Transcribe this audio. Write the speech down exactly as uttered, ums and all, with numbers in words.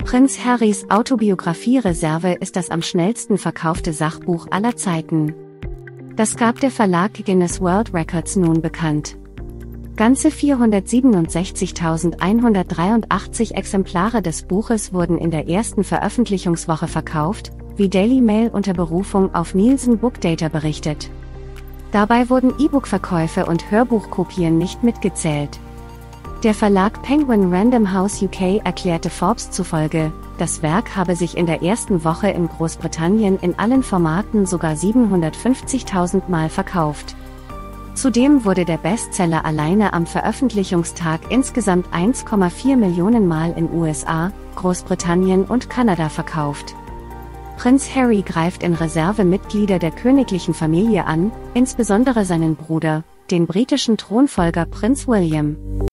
Prinz Harrys Autobiografie-Reserve ist das am schnellsten verkaufte Sachbuch aller Zeiten. Das gab der Verlag Guinness World Records nun bekannt. Ganze vierhundertsiebenundsechzigtausendeinhundertdreiundachtzig Exemplare des Buches wurden in der ersten Veröffentlichungswoche verkauft, wie Daily Mail unter Berufung auf Nielsen Bookdata berichtet. Dabei wurden E-Book-Verkäufe und Hörbuchkopien nicht mitgezählt. Der Verlag Penguin Random House U K erklärte Forbes zufolge, das Werk habe sich in der ersten Woche in Großbritannien in allen Formaten sogar siebenhundertfünfzigtausend Mal verkauft. Zudem wurde der Bestseller alleine am Veröffentlichungstag insgesamt eins Komma vier Millionen Mal in U S A, Großbritannien und Kanada verkauft. Prinz Harry greift in Reserve Mitglieder der königlichen Familie an, insbesondere seinen Bruder, den britischen Thronfolger Prinz William.